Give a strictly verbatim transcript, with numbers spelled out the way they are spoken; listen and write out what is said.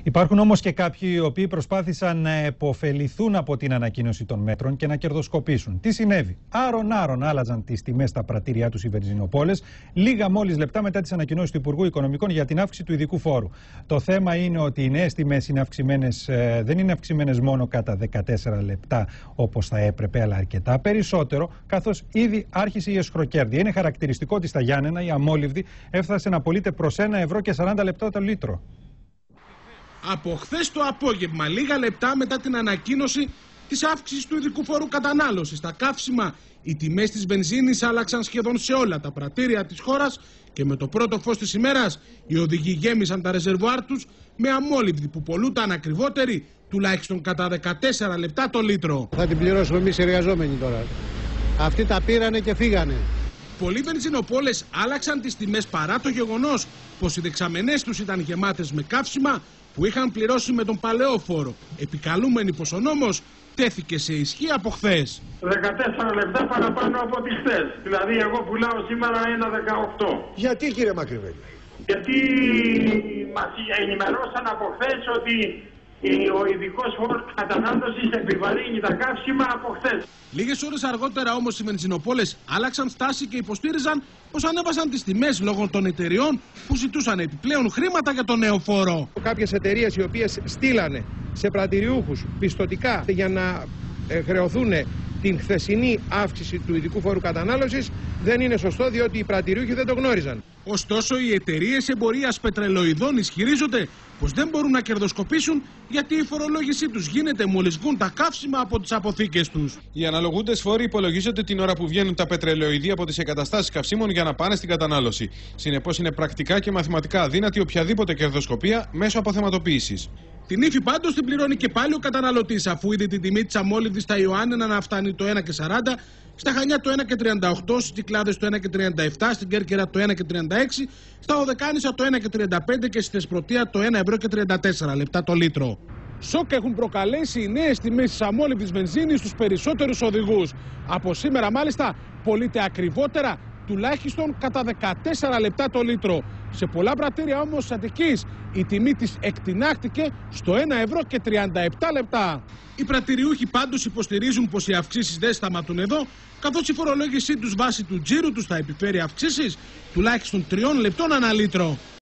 Υπάρχουν όμως και κάποιοι οι οποίοι προσπάθησαν να επωφεληθούν από την ανακοίνωση των μέτρων και να κερδοσκοπήσουν. Τι συνέβη? Άρον-άρον άλλαζαν τις τιμές στα πρατήριά τους οι βενζινοπόλες, λίγα μόλις λεπτά μετά τις ανακοινώσεις του Υπουργού Οικονομικών για την αύξηση του ειδικού φόρου. Το θέμα είναι ότι οι νέες τιμές είναι αυξημένες, δεν είναι αυξημένες μόνο κατά δεκατέσσερα λεπτά όπως θα έπρεπε, αλλά αρκετά περισσότερο, καθώς ήδη άρχισε η εσχροκέρδεια. Είναι χαρακτηριστικό ότι στα Γιάννενα η αμόλυβδη έφτασε να πωλείται προς ένα ευρώ και σαράντα λεπτά το λίτρο. Από χθες το απόγευμα, λίγα λεπτά μετά την ανακοίνωση της αύξησης του ειδικού φόρου κατανάλωσης στα καύσιμα, οι τιμές της βενζίνης άλλαξαν σχεδόν σε όλα τα πρατήρια της χώρας και με το πρώτο φως της ημέρας οι οδηγοί γέμισαν τα ρεζερβουάρ τους με αμόλυβδη που πωλούνταν ακριβότερη, τουλάχιστον κατά δεκατέσσερα λεπτά το λίτρο. Θα την πληρώσουμε εμείς οι εργαζόμενοι τώρα. Αυτοί τα πήρανε και φύγανε. Πολλοί βενζινοπόλες άλλαξαν τις τιμές παρά το γεγονός πως οι δεξαμενές τους ήταν γεμάτες με καύσιμα που είχαν πληρώσει με τον παλαιό φόρο, επικαλούμενοι πως ο νόμος τέθηκε σε ισχύ από χθες. δεκατέσσερα λεπτά παραπάνω από τις χθες. Δηλαδή εγώ πουλάω σήμερα ένα δεκαοκτώ. Γιατί, κύριε Μακρυβέλη? Γιατί μας ενημερώσαν από χθες ότι ο ειδικός φόρος κατανάλωσης επιβαρύνει τα καύσιμα από χθες. Λίγες ώρες αργότερα όμως οι βενζινοπόλες άλλαξαν στάση και υποστήριζαν πως ανέβασαν τις τιμές λόγω των εταιριών που ζητούσαν επιπλέον χρήματα για τον νέο φόρο. Κάποιες εταιρείες οι οποίες στείλανε σε πρατηριούχους πιστωτικά για να ε, χρεωθούν την χθεσινή αύξηση του ειδικού φόρου κατανάλωσης δεν είναι σωστό, διότι οι πρατηριούχοι δεν το γνώριζαν. Ωστόσο, οι εταιρείες εμπορίας πετρελοειδών ισχυρίζονται πως δεν μπορούν να κερδοσκοπήσουν γιατί η φορολόγησή τους γίνεται μόλις βγουν τα καύσιμα από τις αποθήκες τους. Οι αναλογούντες φόροι υπολογίζονται την ώρα που βγαίνουν τα πετρελαιοειδή από τις εγκαταστάσεις καυσίμων για να πάνε στην κατανάλωση. Συνεπώς, είναι πρακτικά και μαθηματικά αδύνατη οποιαδήποτε κερδοσκοπία μέσω αποθεματοποίησης. Την ύφη πάντως την πληρώνει και πάλι ο καταναλωτής, αφού είδε την τιμή της αμόλυβδης στα Ιωάννενα να φτάνει το ένα και σαράντα, στα Χανιά το ένα και τριάντα οκτώ, στις Κυκλάδες το ένα και τριάντα επτά, στην Κέρκυρα το ένα και τριάντα έξι, στα Οδεκάνησα το ένα και τριάντα πέντε και στη Θεσπρωτεία το ένα ευρώ και τριάντα τέσσερα λεπτά το λίτρο. Σοκ έχουν προκαλέσει οι νέες τιμές της αμόλυβδης βενζίνης στους περισσότερους οδηγούς. Από σήμερα μάλιστα πωλείται ακριβότερα, τουλάχιστον κατά δεκατέσσερα λεπτά το λίτρο. Σε πολλά πρατήρια όμως της Αττικής η τιμή της εκτινάχτηκε στο ένα ευρώ και τριάντα επτά λεπτά. Οι πρατηριούχοι πάντως υποστηρίζουν πως οι αυξήσεις δεν σταματούν εδώ, καθώς η φορολόγησή τους βάσει του τζίρου τους θα επιφέρει αυξήσεις τουλάχιστον τριών λεπτών ανά λίτρο.